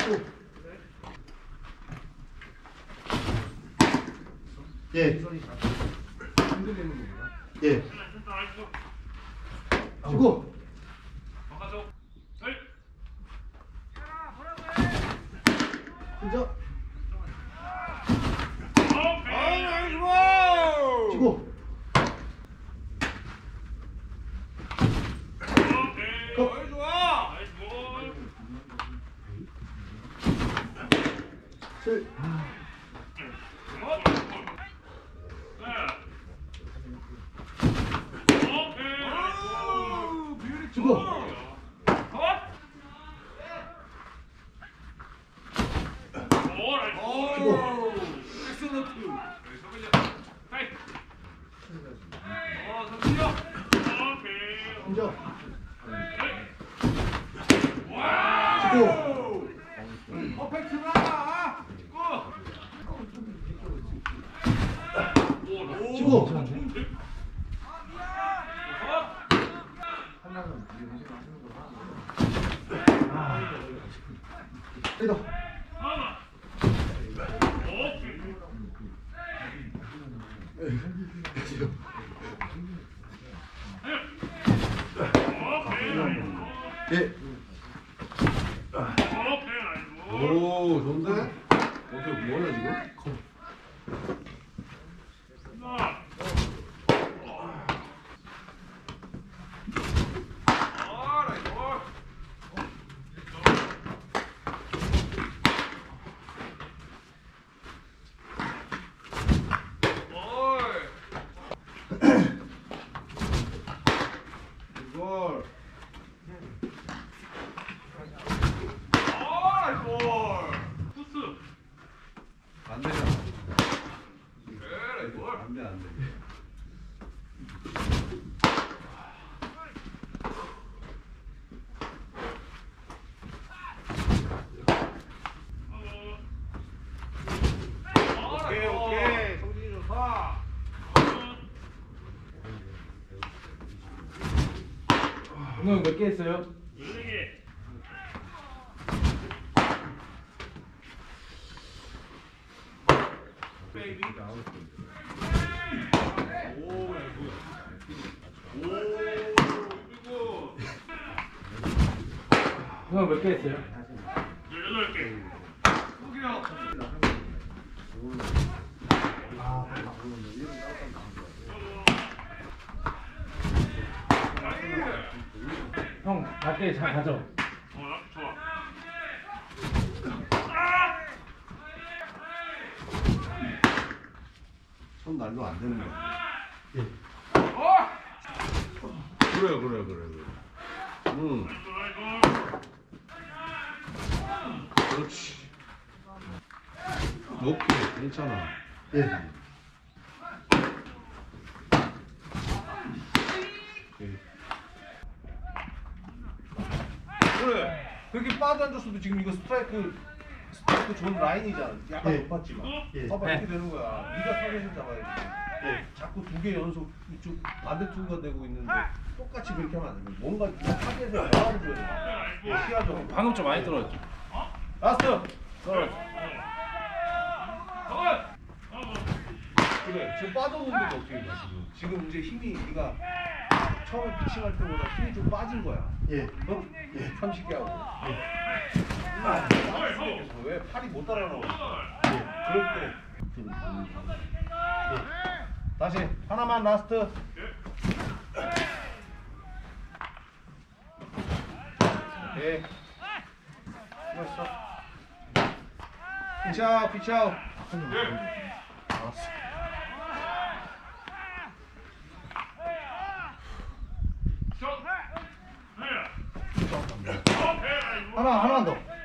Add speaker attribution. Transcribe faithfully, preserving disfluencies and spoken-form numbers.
Speaker 1: 예. 예. 치고. 혼자. 치고. 컷. 칠. 치고. 혼자. 치고. 치고. 리더. 예.
Speaker 2: 오, 좋은데? 어떻게 뭐냐 지금? 이걸 안 되잖아. 안 돼, 안 돼. 오케이, 오케이. 성진이 좋다.
Speaker 3: 오늘 몇 개 했어요?
Speaker 2: 베이비.
Speaker 3: 오늘 몇 개 했어요?
Speaker 4: 여덟 개.
Speaker 3: 형, 밖에 잘 가져.
Speaker 4: 어, 좋아.
Speaker 2: 손 날도 안 되는 거야.
Speaker 1: 예.
Speaker 2: 그래, 그래, 그래, 그래. 응. 그렇지. 높게, 괜찮아.
Speaker 1: 예.
Speaker 2: 그래. 그렇게 빠져앉았어도 지금 이거 스트라이크, 스트라이크 좋은 라인이잖아. 약간
Speaker 1: 예.
Speaker 2: 높았지만.
Speaker 1: 예.
Speaker 2: 봐봐,
Speaker 3: 네.
Speaker 2: 이렇게 되는 거야. 네가 타겟을 잡아야지.
Speaker 1: 예.
Speaker 2: 자꾸 두 개 연속 이쪽 반대 투구가 되고 있는데 똑같이 그렇게 하면 안 돼. 뭔가 타겟을 대화를 줘야 돼. 어떻게 하죠?
Speaker 3: 방금 좀 많이 떨어졌죠?
Speaker 2: 라스트! 떨어져. 그래, 지금 빠졌는데 어떻게 해, 지금. 지금 이제 힘이, 네가 처음에 피칭할 때보다 힘이 좀 빠진 거야.
Speaker 1: 예.
Speaker 2: 어?
Speaker 1: 예.
Speaker 2: 삼십 개 하고.
Speaker 1: 예.
Speaker 2: 아, 빠졌어. 왜 팔이 못 따라가고
Speaker 1: 예.
Speaker 2: 그럴 때. 예. 다시 하나만 라스트. 오케이. 수고했어. 피치아웃, 피치아웃. 알았어.
Speaker 1: 하나, 하나만 더.